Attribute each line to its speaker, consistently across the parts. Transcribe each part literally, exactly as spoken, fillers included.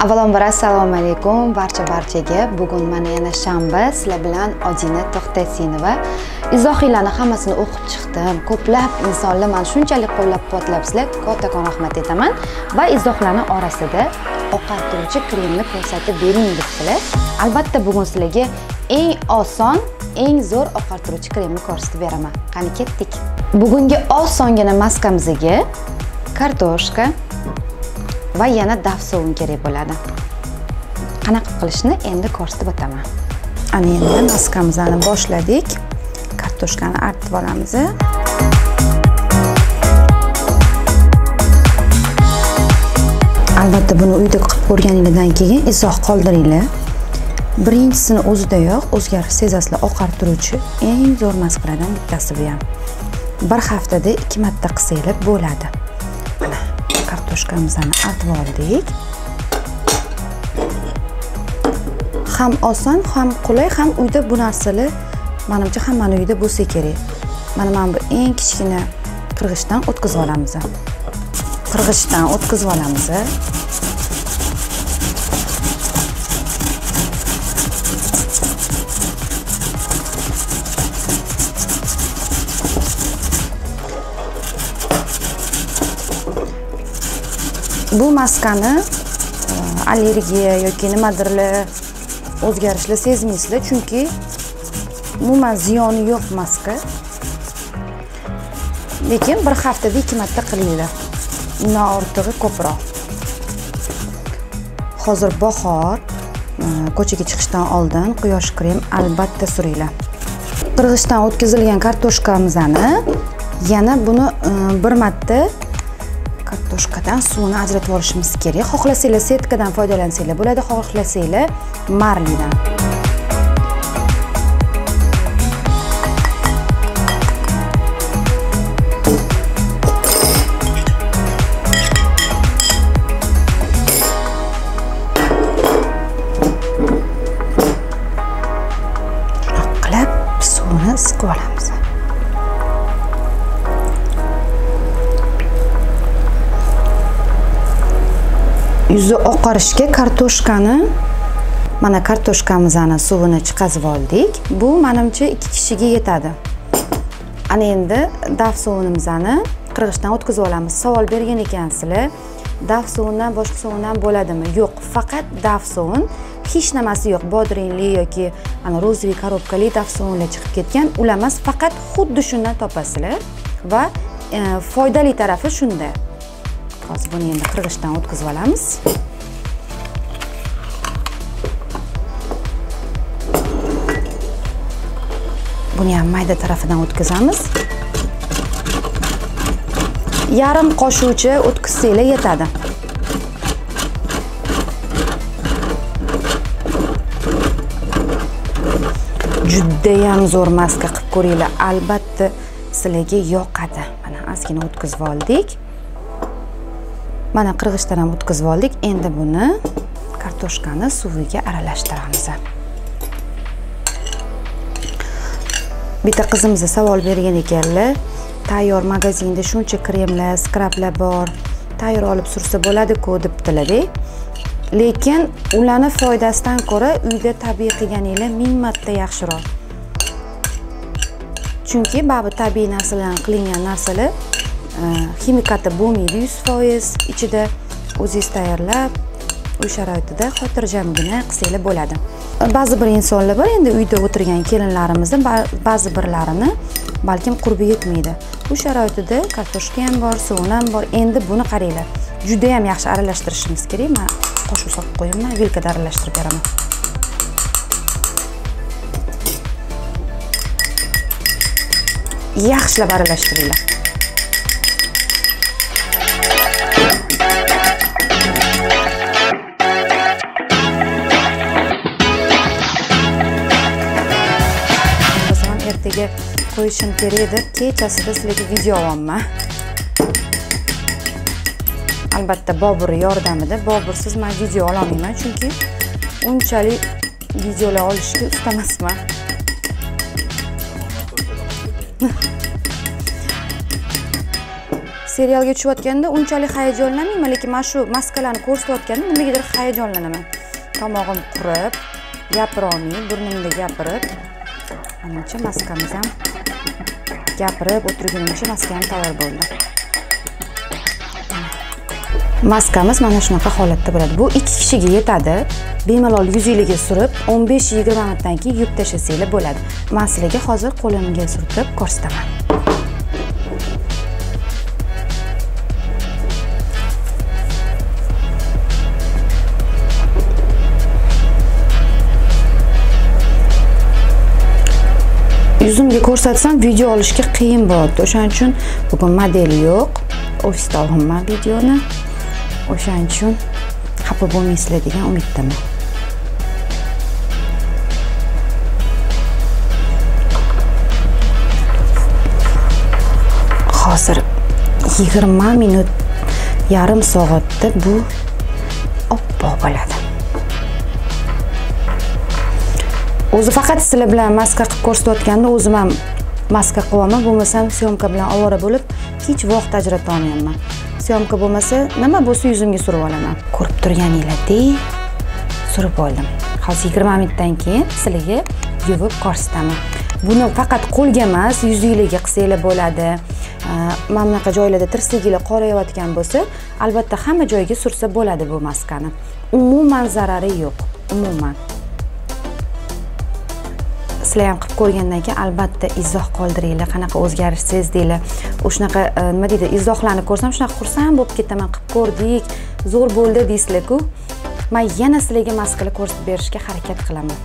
Speaker 1: Avvalambor assalomu alaykum barcha barchaga. Bugun mana yana shanba, sizlar bilan Odina To'xtasinova. Izohiylarni hammasini o'qib chiqdim. Ko'plab insonlar meni shunchalik qo'llab-quvvatlabsizlar, kattakon rahmat aytaman va izohlarni orasida oqartiruvchi kremni ko'rsatib bering debdilar. Albatta bugun sizlarga eng oson, eng zo'r oqartiruvchi kremni ko'rsatib beraman. Qani ketdik. Bugungi osongina maskamizga kartoshka va yana dafsovun kerak bo'ladi. Qanaqa qilishni endi ko'rsatib o'taman. Ana endi maskamizni boshladik. Kartoshkani artib olamiz. Albatta buni uyda qilib ko'rganingizdan keyin izoh qoldiringlar. Birinchisini o'zidayoq o'zgarish sezasizlar, oqartiruvchi eng zo'r maskalardan bittasi bu ham. Bir haftada ikki marta qilsanglar bo'ladi. Mana kartoshkamizni artib oldik. Ham oson, ham qulay, ham uyda bu narsalar menimcha hammaning uyida bo'lsa kerak. Mana men bu eng kichkina qirg'ichdan o'tkazib olamiz. Qirg'ichdan o'tkazib olamiz. Bu maskani allergiya yoki nimadirlar o'zgarishlar sezmaysizlar, chunki umuman ziyoni yo'q maska. Lekin bir haftada ikki marta qilinglar. Undan ortig'i ko'proq. Hozir bahor, ko'chaga chiqishdan oldin quyosh krem albatta suringlar. Qirg'ichdan o'tkazilgan kartoshkamizni yana buni bir marta kartoshkadan suvini ajratib olishimiz kerak. Xohlasanglar setkadan foydalansanglar bo'ladi, xohlasanglar marlidan. Qilib suvini siqib olamiz. Yuzi oqarishga kartoshkani, mana kartoshkamizning suvini chiqazib oldik. Bu menimcha ikki kishiga yetadi. Ana endi dafsovunimizni qirg'ichdan o'tkazib olamiz. Savol bergan ekansizlar, dafsovundan boshqa sovundan bo'ladimi? Yo'q, faqat dafsovun, hech nimasi yo'q. Bodringli yoki ana rozevi korobkali dafsovunlar chiqib ketgan. Ular emas, faqat xuddi shundan topasizlar va e, foydali tarafi shunda. Hozir buni endi qirg'ichdan o'tkazib olamiz. Buni ham mayda tarafidan o'tkazamiz. Yarim qoshiqcha o'tkazsanglar yetadi. Juda ham zo'r maska qilib ko'ringlar. Albatta sizlarga yoqadi. Mana ozgina o'tkazib oldik. Mana qirg'ichdan ham o'tkazib oldik. Endi buni kartoshkani suviga aralashtiramiz. Bitta qizimiz savol bergan ekanlar. Tayyor magazinda shuncha kremlar, skrablar bor. Tayyor olib sursa bo'ladi-ku debdilar-da. Lekin ularni foydasidan ko'ra uyda tabiiy qilganinglar ming marta yaxshiroq. Chunki ba'zi tabiiy narsalardan qilingan narsalar ximikati bo'lmaydi yuz foiz, ichida o'zingiz tayyorlab, uy sharoitida xotirjamgina qilsanglar bo'ladi. Ba'zi bir insonlar bor, endi uyda o'tirgan kelinlarimizning ba'zi birlarini balkim qurbi yetmaydi. Bu sharoitida kartoshka ham bor, suvun ham bor. Endi buni qaranglar. Juda ham yaxshi aralashtirishimiz kerak. Men qoshiq solib qo'yaman, vilkada aralashtirib beraman. Yaxshilab aralashtiringlar. Ertaga qo'yishim kerak deb kechasida sizlarga video olaman. Albatta Bobur yordamida. Bobursiz men video ola olmayman, chunki unchalik videolar olishga usta emasman. serialga tushayotganda unchalik hayajonlanmayman, lekin mana shu maskalarni ko'rsatayotganda nimagadir hayajonlanaman. Tomog'im qurib, gapira olmay, burnimda gapirib, menimcha maskamiz ham gapirib o'tirgunimcha maska ham tayyor bo'ldi. Maskamiz mana shunaqa holatda bo'ladi. Bu ikki kishiga yetadi. Bemalol yuzingiga surib, o'n besh yigirma minutdan keyin yuvib tashlasanglar bo'ladi. Men sizlarga hozir qo'limga surtib ko'rsataman. Yuzimga ko'rsatsam video olishga qiyin bo'ldi. O'shaning uchun bugun model yo'q. Ofisda olaman videoni. O'shaning uchun xafa bo'lmaysizlar degan umiddaman. Hozir yigirma minut, yarim soatda bu oppoq bo'ladi. O'zi faqat sizlar bilan maska qilib ko'rsatayotganda o'zim ham maska qilaman, bo'lmasam syomka bilan ovora bo'lib, hech vaqt ajrata olmayman. Syomka bo'lmasa, nima bo'lsa yuzimga surib olaman. Ko'rib turganinglardek surib oldim. Hozir yigirma minutdan keyin sizlarga yuvib ko'rsataman. Buni faqat qo'lga emas, yuzingizga qilsanglar bo'ladi. Mana bunaqa joylarda tirsagingiz qorayotgan bo'lsa, albatta hamma joyga sursa bo'ladi bu maskani. Umuman zarari yo'q, umuman. Sizlar ham qilib ko'rgandan keyin albatta izoh qoldiringlar, qanaqa o'zgarish sezdinglar. O'shanaqa nima deydi, izohlarni ko'rsam shunaqa xursand bo'lib ketaman, qilib ko'rdik, zo'r bo'ldi deysizlar-ku. Men yana sizlarga maskalar ko'rsatib berishga harakat qilaman.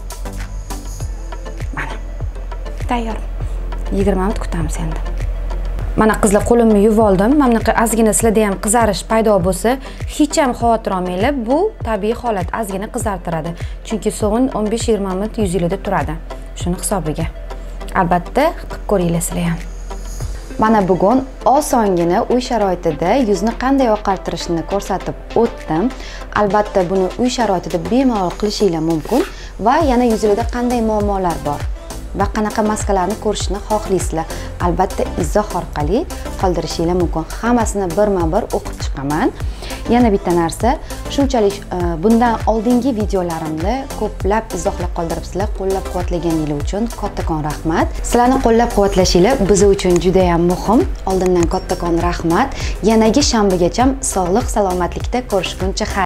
Speaker 1: Mana. Tayyor. yigirma minut kutamiz endi. Mana qizlar qo'limni yuvib oldim. Mana bunaqa ozgina sizlarda ham qizarish paydo bo'lsa, hech ham xavotir olmanglar. Bu tabiiy holat, ozgina qizartiradi. Chunki so'ng o'n besh yigirma minut yuzingizda turadi. Shuni hisobiga. Albatta qilib ko'ringlar sizlar ham. Mana bugun osongina uy sharoitida yuzni qanday oqartirishni ko'rsatib o'tdim. Albatta buni uy sharoitida bemalol qilishinglar mumkin va yana yuzingizda qanday muammolar bor va qanaqa maskalarni ko'rishni xohlaysizlar, albatta izoh orqali qoldirishinglar mumkin. Hammasini birma-bir o'qib chiqaman. Yana bitta narsa, shunchalik bundan oldingi videolarimda ko'plab izohlar qoldiribsizlar. Qo'llab-quvvatlaganingiz uchun kattakon rahmat. Sizlarni qo'llab-quvvatlashinglar biz uchun juda ham muhim. Oldindan kattakon rahmat. Yanagi shanbagacha sog'lik, salomatlikda ko'rishguncha